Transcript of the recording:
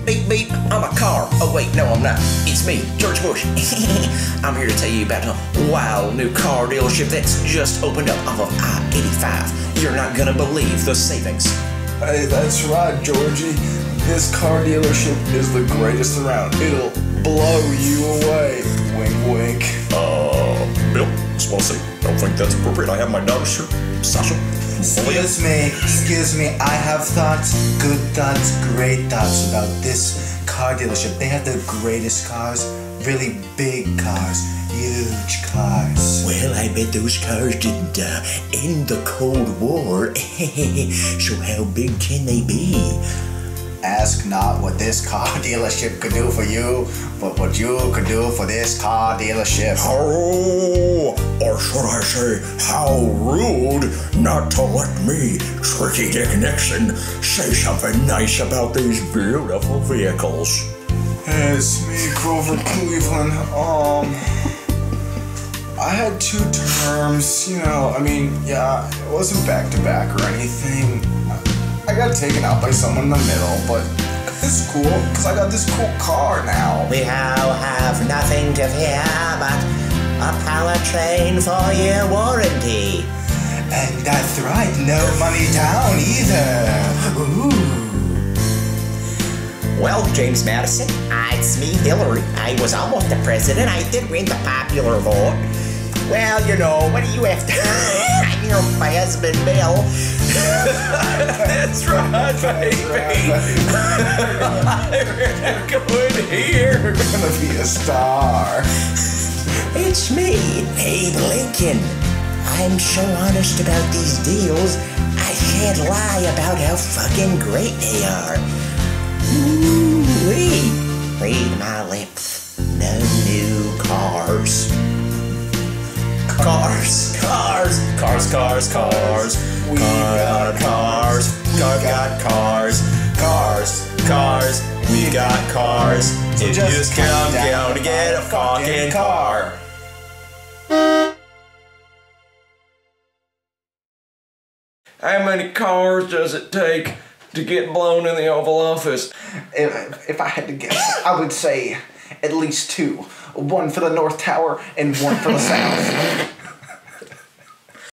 Beep beep, I'm a car. Oh wait, no I'm not. It's me, George Bush. I'm here to tell you about a wild new car dealership that's just opened up off of I-85. You're not gonna believe the savings. Hey, that's right, Georgie. This car dealership is the greatest around. It'll blow you away. Wink, wink. Bill, just want to say, don't think that's appropriate. I have my daughter's here. Sasha. Excuse me, I have thoughts, good thoughts, great thoughts about this car dealership. They have the greatest cars, really big cars, huge cars. Well, I bet those cars didn't end the Cold War. So how big can they be? Ask not what this car dealership could do for you, but what you could do for this car dealership. Oh, or should I say, how rude not to let me, Tricky Dick Nixon, say something nice about these beautiful vehicles. Hey, it's me, Grover Cleveland. I had two terms, yeah, it wasn't back to back or anything. I got taken out by someone in the middle, but it's cool, because I got this cool car now. We all have nothing to fear but a powertrain for your warranty. And that's right, no money down either. Ooh. Well, James Madison, it's me, Hillary. I was almost the president. I did win the popular vote. Well, what do you have to... I'm here with my husband, Bill. That's right, baby. I'm going here. You're gonna be a star. It's me, Abe Lincoln. I'm so honest about these deals, I can't lie about how fucking great they are. Ooh-wee. Read my lips. No new cars. Cars. We got cars. We got cars. So If just you just come come down down to get a fucking car. How many cars does it take to get blown in the Oval Office? If I had to guess, I would say at least two. One for the North Tower and one for the South.